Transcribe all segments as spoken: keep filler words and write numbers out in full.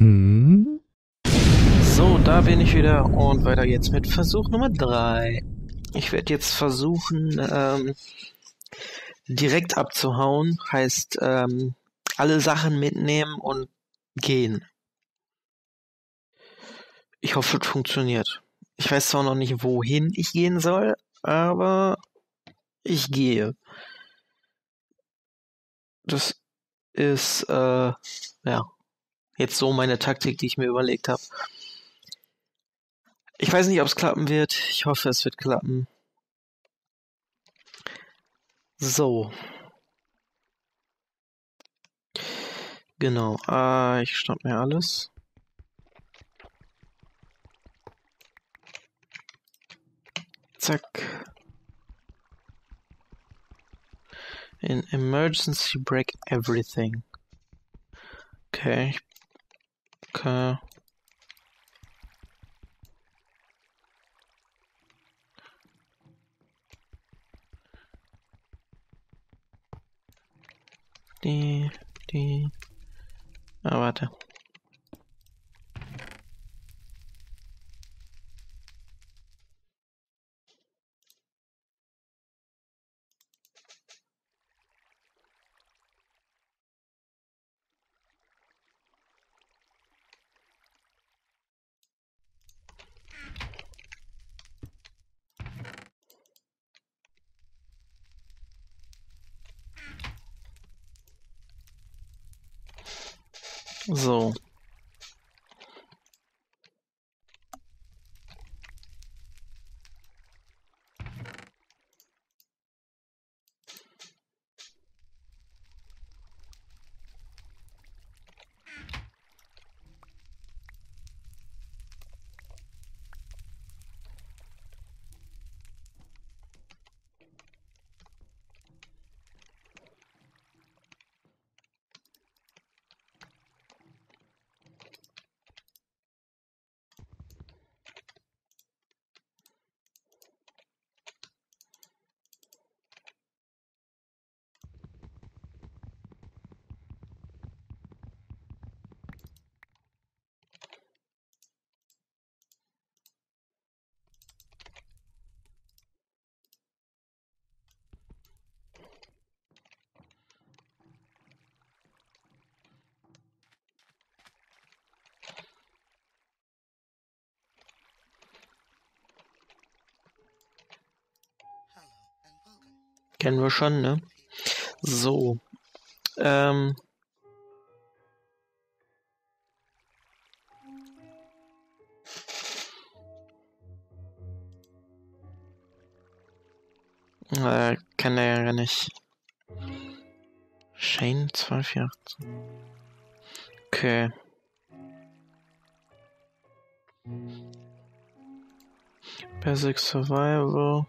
Mhm. So, da bin ich wieder und weiter jetzt mit Versuch Nummer drei. Ich werde jetzt versuchen, ähm, direkt abzuhauen, heißt ähm, alle Sachen mitnehmen und gehen. Ich hoffe, es funktioniert. Ich weiß zwar noch nicht, wohin ich gehen soll, aber ich gehe. Das ist, äh, ja, jetzt so meine Taktik, die ich mir überlegt habe. Ich weiß nicht, ob es klappen wird. Ich hoffe, es wird klappen. So. Genau. Äh, ich schnapp mir alles. Zack. In emergency break everything. Okay. Okay. Die, die. Ah, warte. So. Kennen wir schon, ne? So. Ähm. Äh, kann er ja gar nicht. Shane zwei vier acht. Okay. Basic Survival.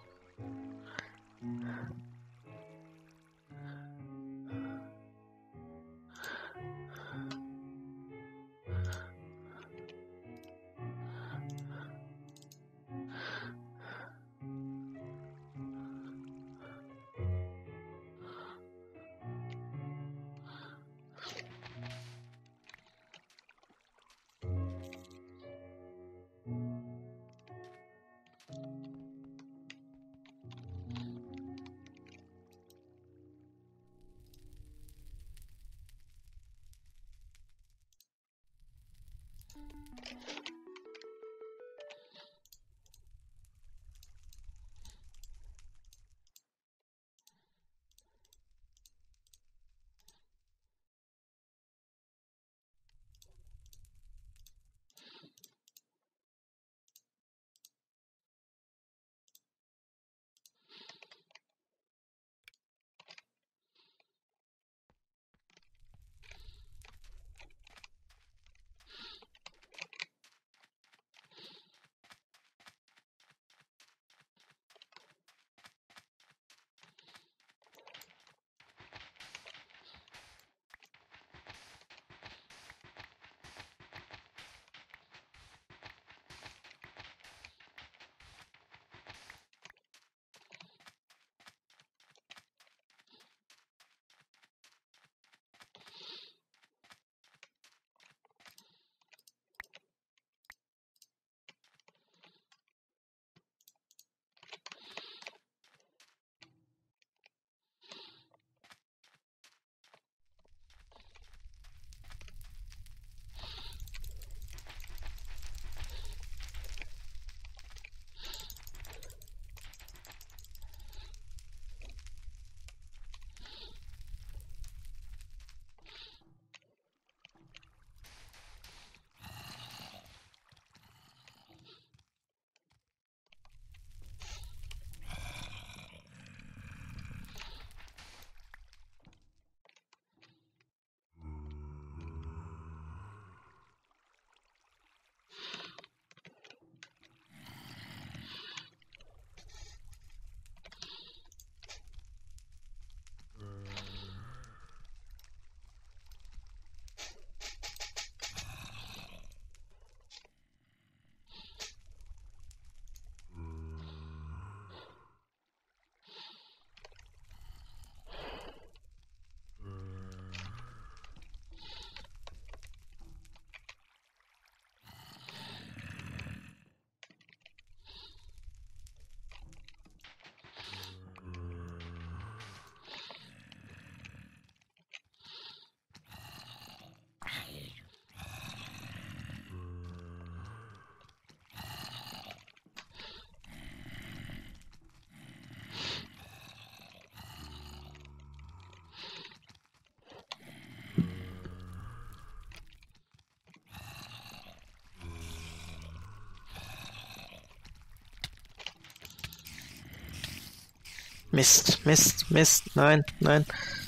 Mist, Mist, Mist. Nein, nein.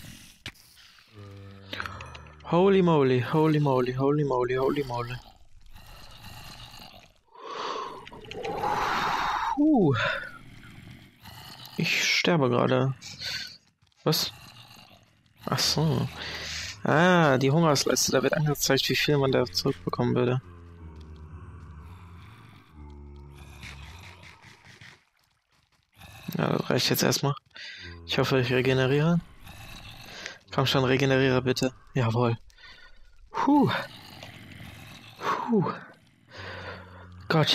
Holy moly, holy moly, holy moly, holy moly. Puh. Ich sterbe gerade. Was? Ach so. Ah, die Hungersleiste. Da wird angezeigt, wie viel man da zurückbekommen würde. Ja, das reicht jetzt erstmal. Ich hoffe, ich regeneriere. Komm schon, regeneriere bitte. Jawohl. Puh. Puh. Gott.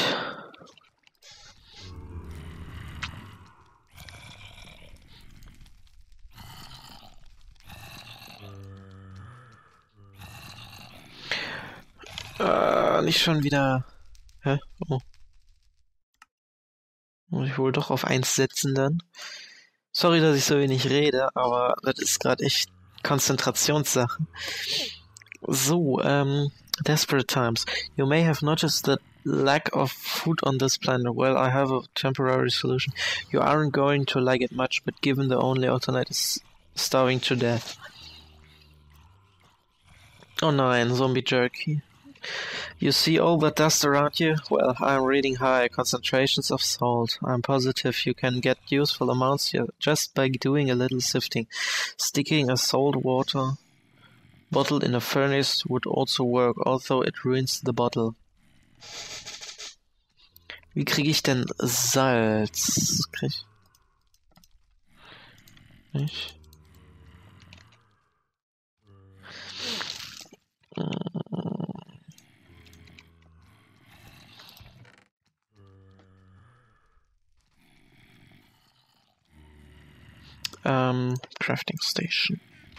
Äh, nicht schon wieder. Hä? Oh. Muss ich wohl doch auf eins setzen dann. Sorry, dass ich so wenig rede, aber das ist gerade echt Konzentrationssache. So, ähm, desperate times. You may have noticed the lack of food on this planet. Well, I have a temporary solution. You aren't going to like it much, but given the only alternate is starving to death. Oh nein, zombie jerky. You see all that dust around you? Well, I'm reading high concentrations of salt. I'm positive you can get useful amounts here just by doing a little sifting. Sticking a salt water bottle in a furnace would also work, although it ruins the bottle. Wie kriege ich denn Salz? Krieg ich? Ähm, Crafting Station.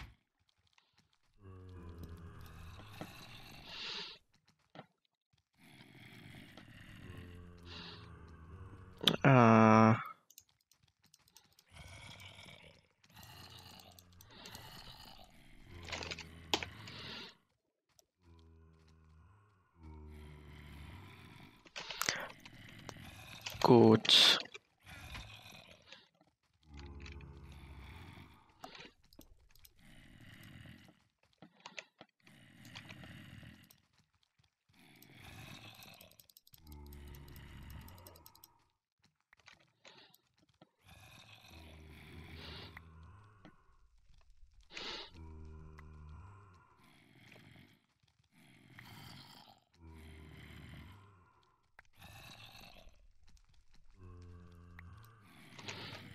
Äh. Gut.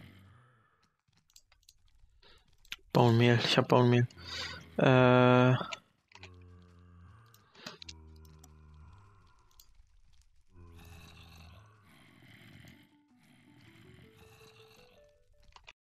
Baummehl, ich hab Baummehl. Äh.